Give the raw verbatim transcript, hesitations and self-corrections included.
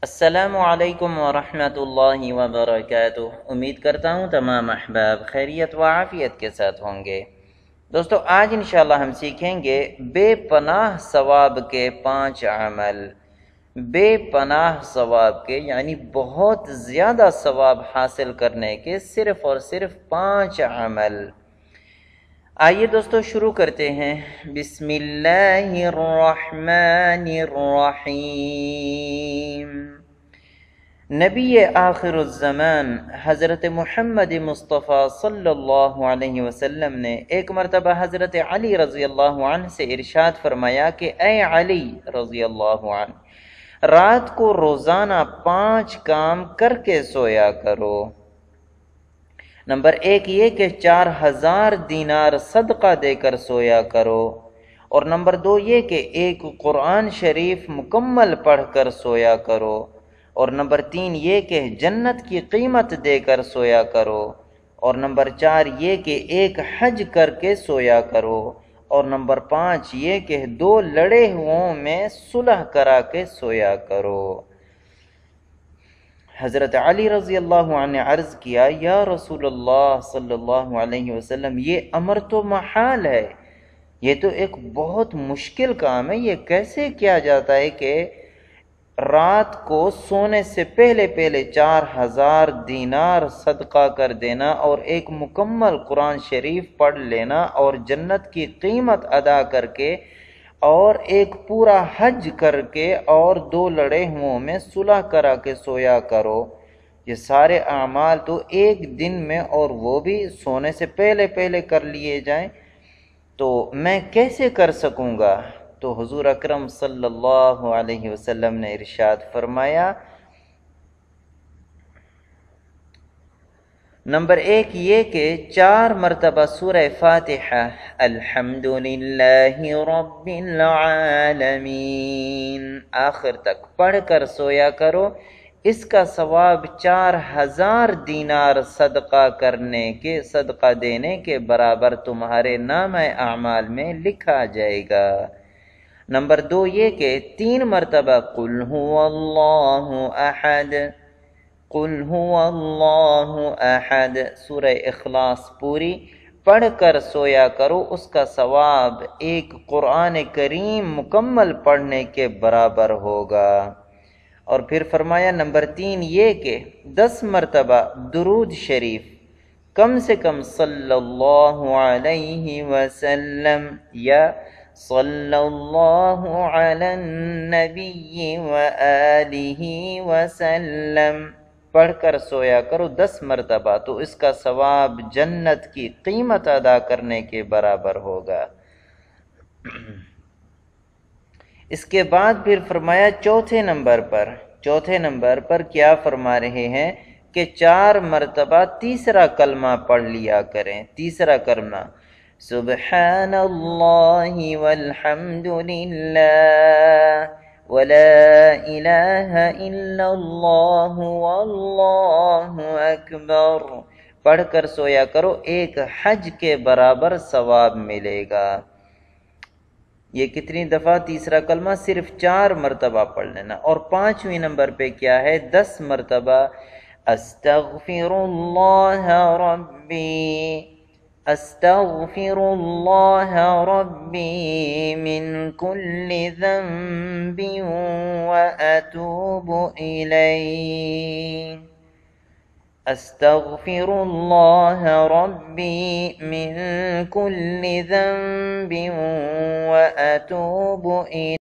السلام علیکم ورحمۃ اللہ وبرکاتہ۔ امید کرتا ہوں تمام احباب خیریت و عافیت کے ساتھ ہوں گے۔ دوستو آج انشاءاللہ ہم سیکھیں گے بے پناہ ثواب کے پانچ عمل۔ بے پناہ ثواب کے یعنی بہت زیادہ ثواب حاصل کرنے کے صرف اور صرف پانچ عمل۔ آئیے دوستو شروع کرتے ہیں۔ بسم اللہ الرحمن الرحیم۔ نبی آخر الزمان حضرت محمد مصطفیٰ صلی اللہ علیہ وسلم نے ایک مرتبہ حضرت علی رضی اللہ عنہ سے ارشاد فرمایا کہ اے علی رضی اللہ عنہ، رات کو روزانہ پانچ کام کر کے سویا کرو۔ نمبر ایک یہ کہ چار ہزار دینار صدقہ دے کر سویا کرو، اور نمبر دو یہ کہ ایک قرآن شریف مکمل پڑھ کر سویا کرو، اور نمبر تین یہ کہ جنت کی قیمت دے کر سویا کرو، اور نمبر چار یہ کہ ایک حج کر کے سویا کرو، اور نمبر پانچ یہ کہ دو لڑے ہوں میں صلح کرا کے سویا کرو۔ حضرت علی رضی اللہ عنہ نے عرض کیا یا رسول اللہ صلی اللہ علیہ وسلم، یہ امر تو محال ہے، یہ تو ایک بہت مشکل کام ہے، یہ کیسے کیا جاتا ہے کہ رات کو سونے سے پہلے پہلے چار ہزار دینار صدقہ کر دینا اور ایک مکمل قرآن شریف پڑھ لینا اور جنت کی قیمت ادا کر کے اور ایک پورا حج کر کے اور دو لڑے ہوں میں صلح کرا کے سویا کرو، یہ سارے اعمال تو ایک دن میں اور وہ بھی سونے سے پہلے پہلے کر لیے جائیں تو میں کیسے کر سکوں گا؟ تو حضور اکرم صلی اللہ علیہ وسلم نے ارشاد فرمایا، نمبر ایک یہ کہ چار مرتبہ سورہ فاتحہ الحمدللہ رب العالمین آخر تک پڑھ کر سویا کرو، اس کا ثواب چار ہزار دینار صدقہ کرنے کے صدقہ دینے کے برابر تمہارے نامہ اعمال میں لکھا جائے گا۔ نمبر دو یہ کہ تین مرتبہ قل هو اللہ احد قل هو اللہ احد سورہ اخلاص پوری پڑھ کر سویا کرو، اس کا ثواب ایک قرآن کریم مکمل پڑھنے کے برابر ہوگا۔ اور پھر فرمایا نمبر تین یہ کہ دس مرتبہ درود شریف کم سے کم صلی اللہ علیہ وسلم یا صلی اللہ علی النبی وآلہ وسلم پڑھ کر سویا کرو دس مرتبہ، تو اس کا ثواب جنت کی قیمت ادا کرنے کے برابر ہوگا۔ اس کے بعد پھر فرمایا چوتھے نمبر پر چوتھے نمبر پر کیا فرما رہے ہیں کہ چار مرتبہ تیسرا کلمہ پڑھ لیا کریں۔ تیسرا کلمہ سبحان اللہ والحمد للہ ولا الہ الا اللہ واللہ اکبر پڑھ کر سویا کرو، ایک حج کے برابر ثواب ملے گا۔ یہ کتنی دفعہ؟ تیسرا کلمہ صرف چار مرتبہ پڑھ لینا۔ اور پانچویں نمبر پہ کیا ہے؟ دس مرتبہ استغفر اللہ ربی استغفر اللہ ربی من کل ذنب واتوب الیہ استغفر اللہ ربی من کل ذنب واتوب الیہ